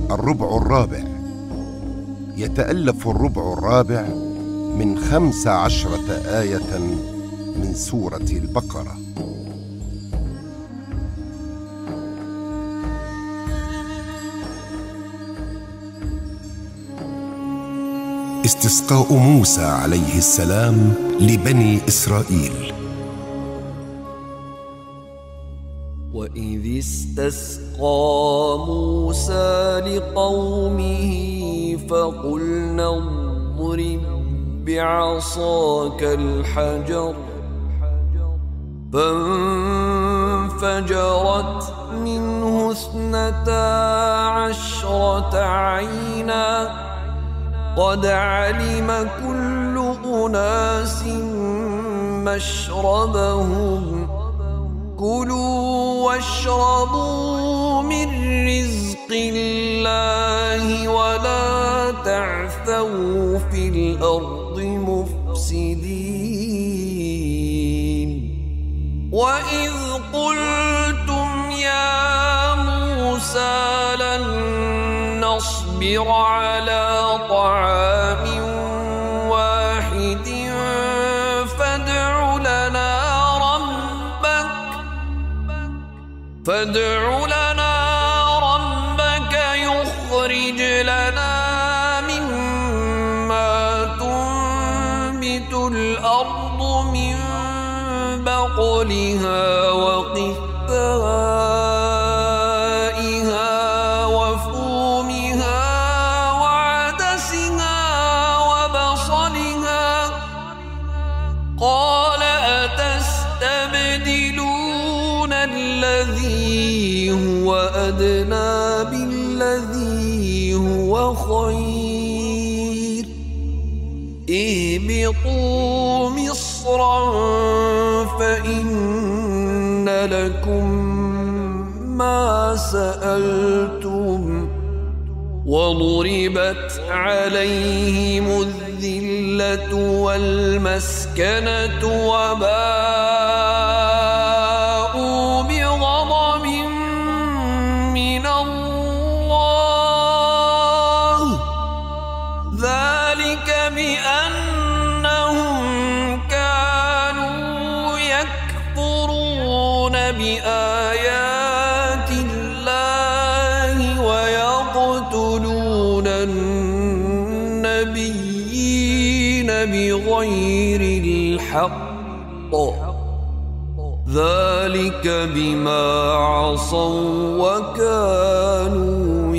الربع الرابع. يتألف الربع الرابع من 15 آية من سورة البقرة. استسقاء موسى عليه السلام لبني إسرائيل. وإذ استسقى موسى لقومه فقلنا اضرب بعصاك الحجر فانفجرت منه 12 عينا قد علم كل أناس مشربهم كلوا واشربوا من رزق الله ولا تعثوا في الأرض مفسدين. وإذ قلتم يا موسى لن نصبر على طعام واحد فادع لنا ربك يخرج لنا مما تنبت الأرض من بقلها وقثائها وفومها وعدسها وبصلها قال أتستبدلون الذي هو أدنى بالذي هو خير اهبطوا مصرا فإن لكم ما سألتم وضربت عليهم الذلة والمسكنة وباءوا بغضب من الله ذلك بأنهم كانوا يكفرون بآيات الله ويقتلون النبيين بغير الحق ذلك بما عصوا وكانوا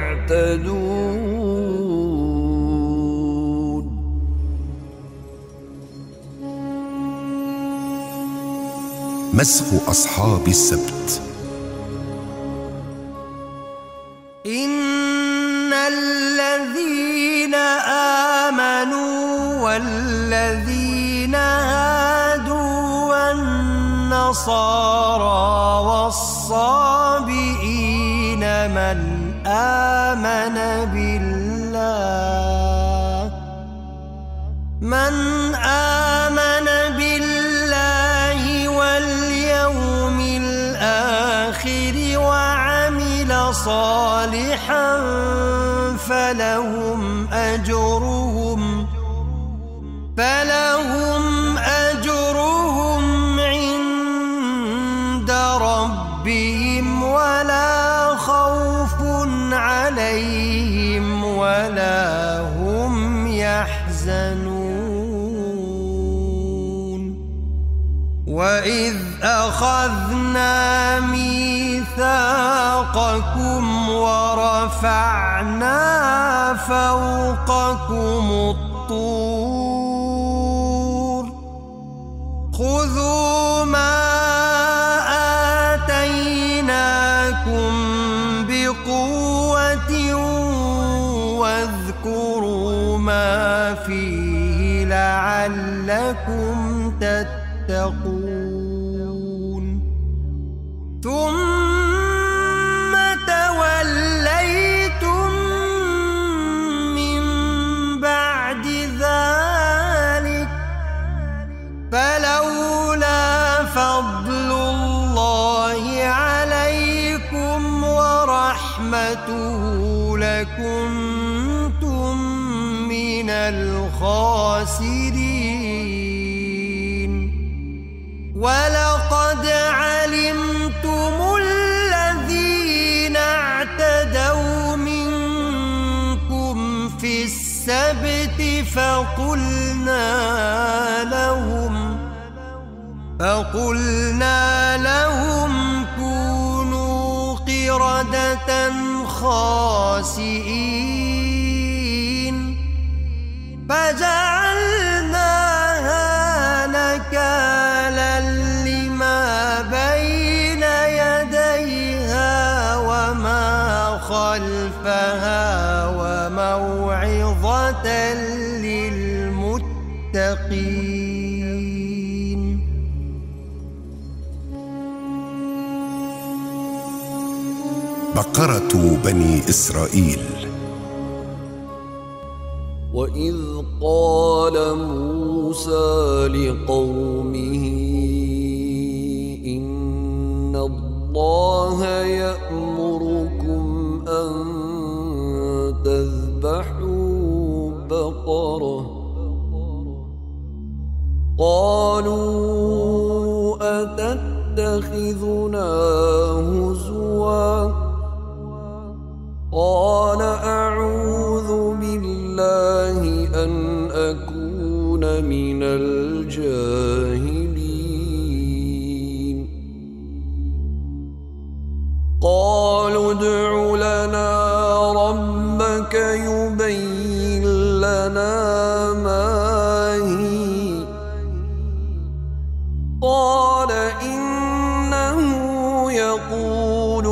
يعتدون. مسخ أصحاب السبت. إن الذين آمنوا والذين هادوا والنصارى والصابئين من آمن بالله واليوم الآخر وعمل صالحا فلهم أجرهم عند ربهم ولا خوف عليهم ولا هم يحزنون. وإذ أخذنا ميثاقكم ورفعنا فوقكم الطور خذوا ما آتيناكم بقوة واذكروا ما فيه لعلكم تتقون. ثم توليتم من بعد ذلك فلولا فضل الله عليكم ورحمته ورحمته لكنتم من الخاسرين. ولقد علمتم الذين اعتدوا منكم في السبت فقلنا لهم كونوا قردة خاسئين فجعلناها نكالا لما بين يديها وما خلفها وموعظة للمتقين. بقرة بني إسرائيل. وإذ قال موسى لقومه إن الله يأمركم أن تذبحوا بقرة. قالوا أتتخذنا هزوا قال أعوذ بالله أن أكون من الجاهلين. قالوا ادع لنا ربك يبين لنا ما هي. قال إنه يقول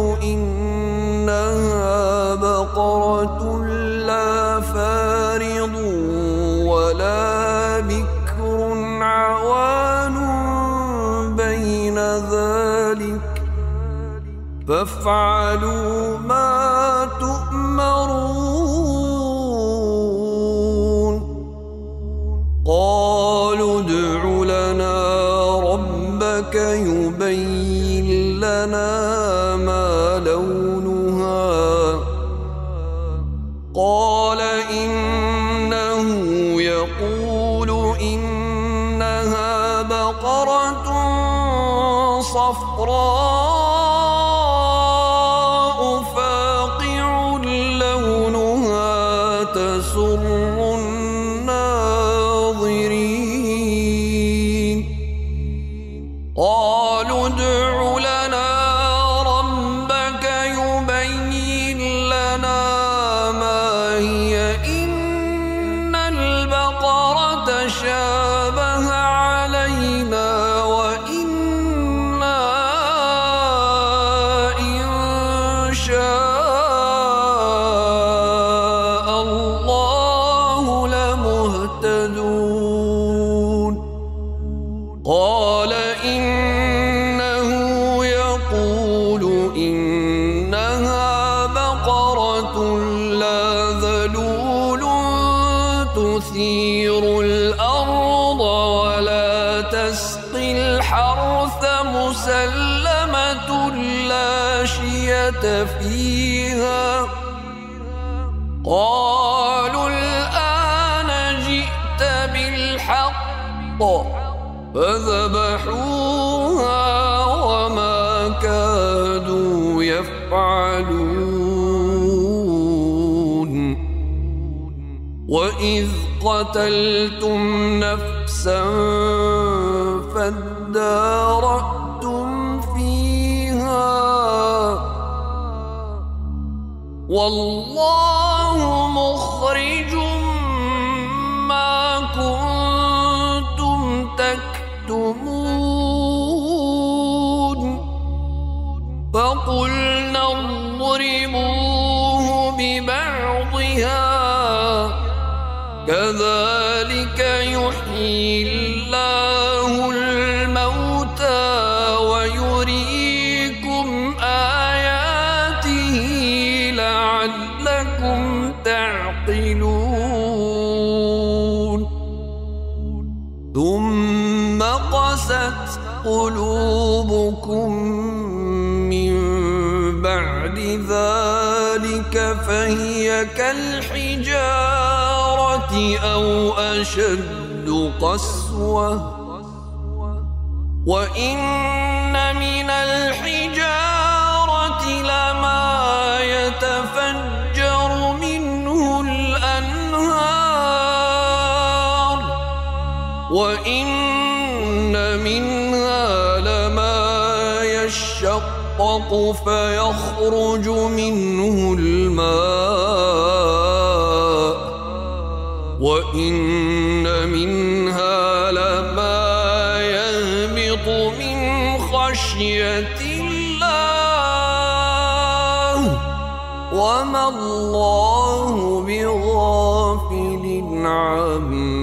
إنها بقرة لا فارض ولا بكر عوان بين ذلك فافعلوا ما تؤمرون. قالوا ادع لنا ربك يبين لنا ما لونها. قال إنه يقول إنها بقرة صفراء فاقع لونها تسر الناظرين. قالوا ادع لنا ربك يبين لنا ما هي إن البقرة شابه علينا وإنا إن شاء الله لمهتدون. قال إنه يقول إنها بقرة لا ذلول تثير الأرض ولا تسقي الحرث مسلمة لا شية فيها. قالوا الآن جئت بالحق فذبحوها وما كادوا يفعلون. وإذ قتلتم نفسا فادارأتم فيها والله مخرج ما كنتم تكتمون. فقلنا اضربوه ببعضها كذلك يحيي الله الموتى ويريكم آياته لعلكم تعقلون. ثم قست قلوبكم من بعد ذلك ذلك فهي كالحجارة أو أشد قسوة وإن من الحجارة لما يتفجر منه الأنهار وإن منها لما يشقق فيخرج منه الماء وإن منها لما يهبط من خشية الله وما الله بغافل عما